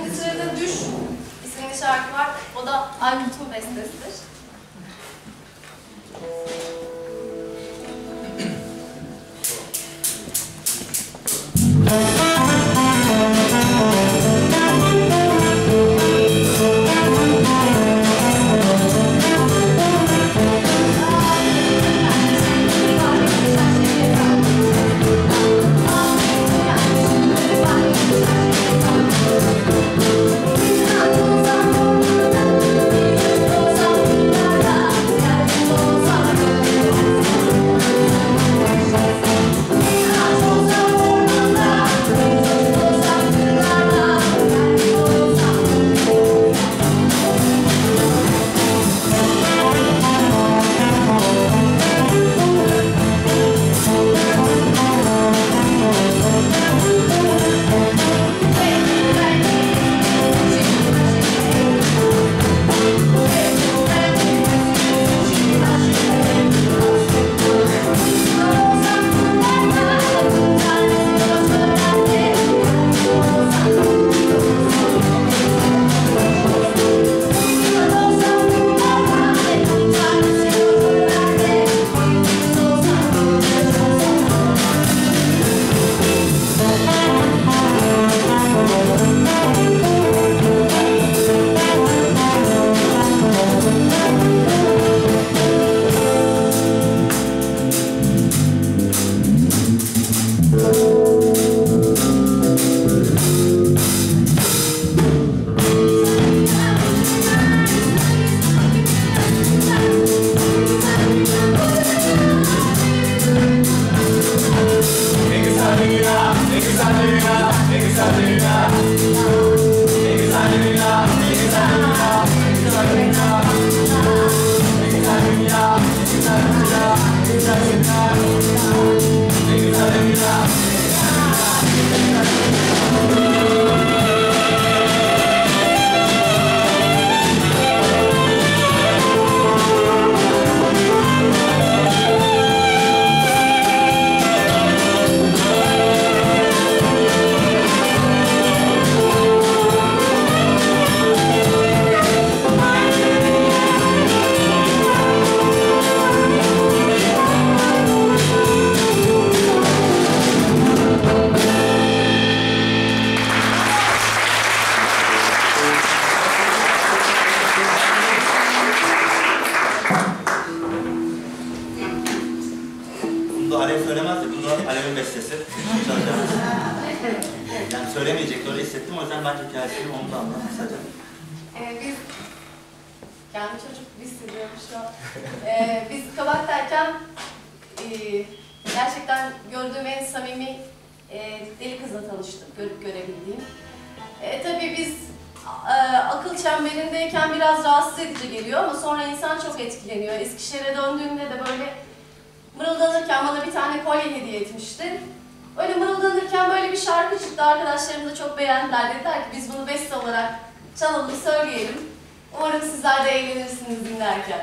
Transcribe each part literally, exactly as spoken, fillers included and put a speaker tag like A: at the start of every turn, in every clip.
A: Şimdi sırada Düş isimli şarkı var. O da Aykut'un bestesidir.
B: Yani söylemeyecekti, öyle hissettim. O yüzden bence hikayesini onu da anlat kısaca.
A: Ee, biz, yani çocuk hissediyorum şu an. Ee, biz Kabak'tayken e, gerçekten gördüğüm en samimi e, deli kızla tanıştık, görüp görebildiğim. E, tabii biz e, akıl çemberindeyken biraz rahatsız edici geliyor ama sonra insan çok etkileniyor. Eskişehir'e döndüğümde de böyle mırıldanırken bana bir tane kolye hediye etmişti. Öyle mırıldanırken böyle bir şarkı çıktı, arkadaşlarım da çok beğendiler. Dediler ki biz bunu beste olarak çalalım, söyleyelim. Umarım sizler de eğlenirsiniz dinlerken.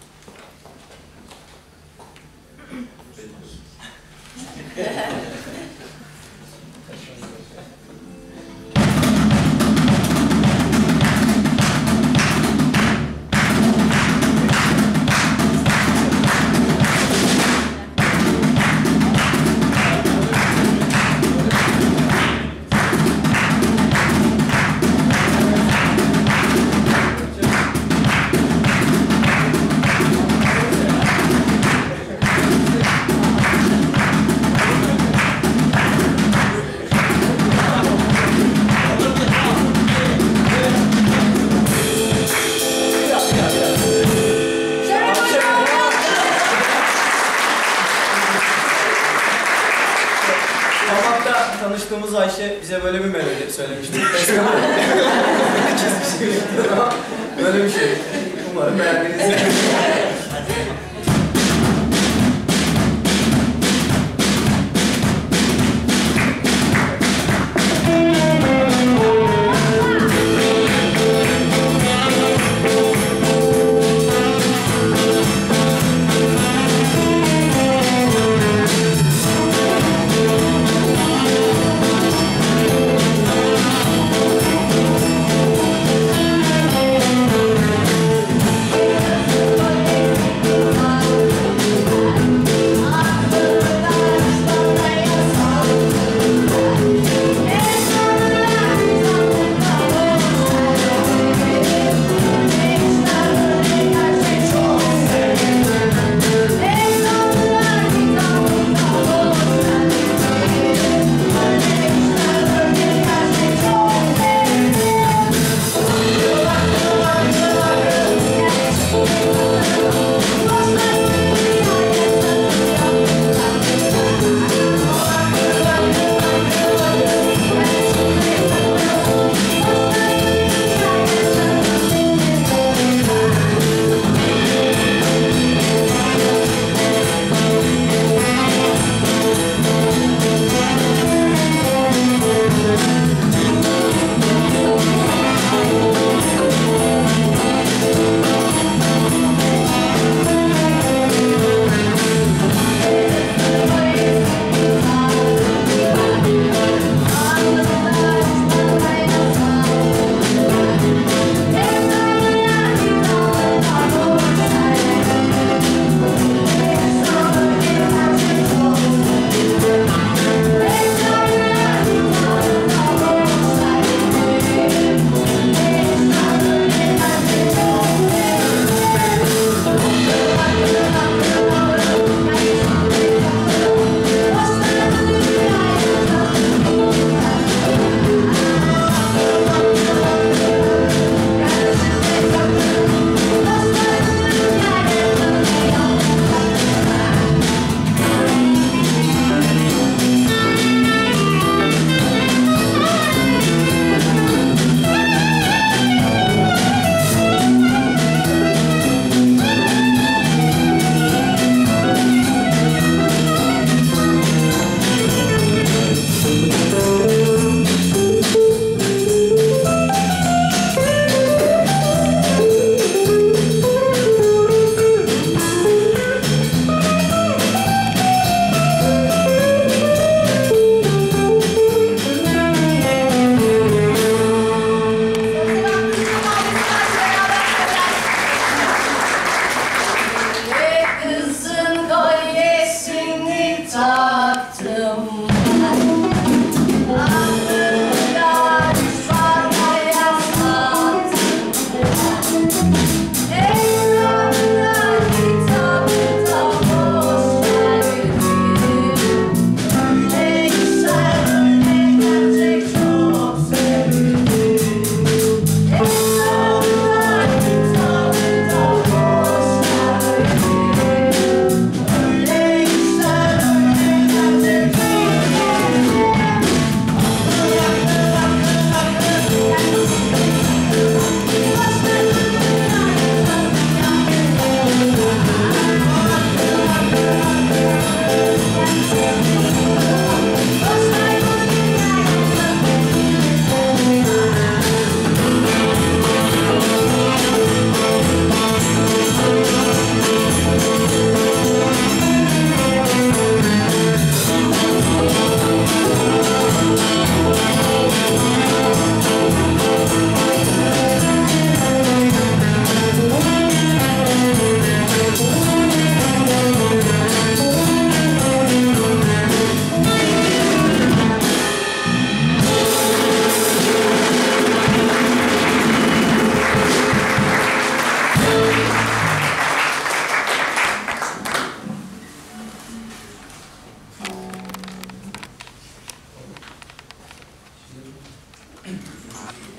C: Tanıştığımız Ayşe bize böyle bir melodi söylemişti. Herkes bir şey yapıyor ama böyle bir şey. Umarım beğendiniz.
D: We'll be right back.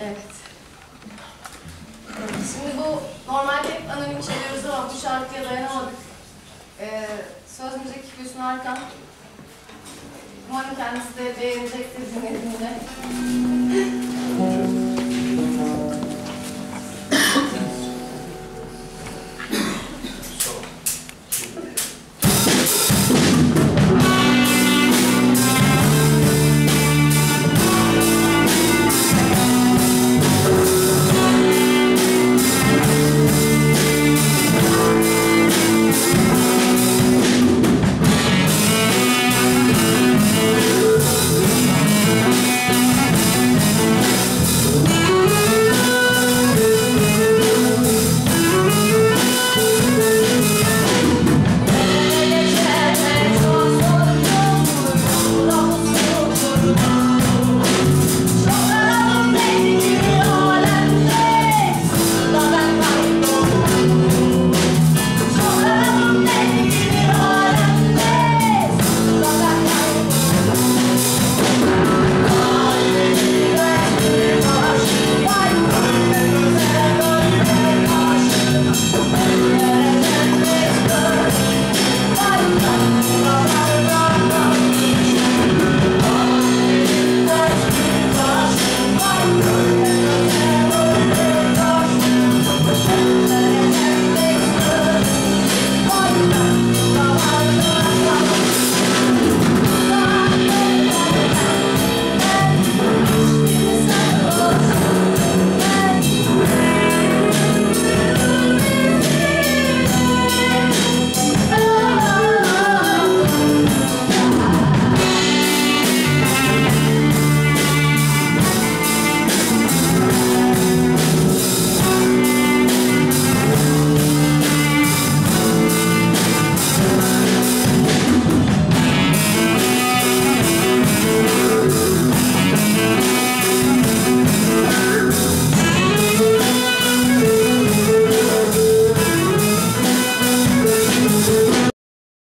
A: Evet. Şimdi bu normalde hep anonim çalıyoruz ama bu şarkıya dayanamadık. Ee, söz müzik Hüsnü Arkan. Umarım kendisi de beğenecektir dinlediğinde.